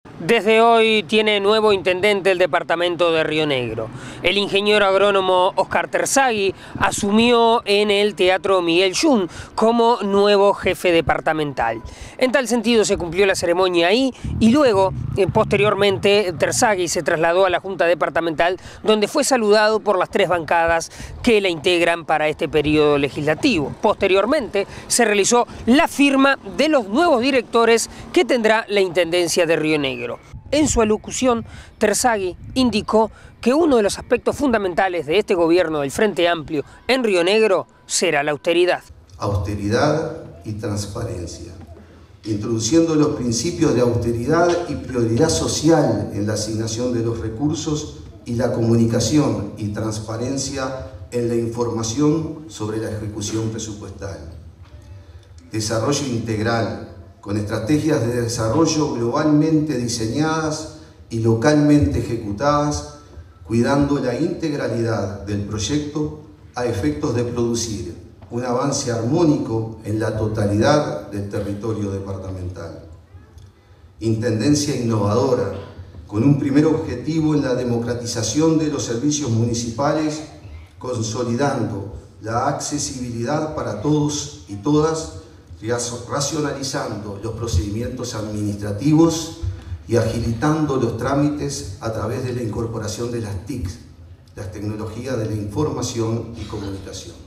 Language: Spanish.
Desde hoy tiene nuevo intendente el departamento de Río Negro. El ingeniero agrónomo Oscar Terzagui asumió en el Teatro Miguel Yun como nuevo jefe departamental. En tal sentido se cumplió la ceremonia ahí y luego, posteriormente, Terzagui se trasladó a la Junta Departamental, donde fue saludado por las 3 bancadas que la integran para este periodo legislativo. Posteriormente se realizó la firma de los nuevos directores que tendrá la Intendencia de Río Negro. En su alocución, Terzagui indicó que uno de los aspectos fundamentales de este gobierno del Frente Amplio en Río Negro será la austeridad. Austeridad y transparencia, introduciendo los principios de austeridad y prioridad social en la asignación de los recursos y la comunicación y transparencia en la información sobre la ejecución presupuestal. Desarrollo integral, con estrategias de desarrollo globalmente diseñadas y localmente ejecutadas, cuidando la integralidad del proyecto a efectos de producir un avance armónico en la totalidad del territorio departamental. Intendencia innovadora, con un primer objetivo en la democratización de los servicios municipales, consolidando la accesibilidad para todos y todas, racionalizando los procedimientos administrativos y agilitando los trámites a través de la incorporación de las TIC, las tecnologías de la información y comunicación.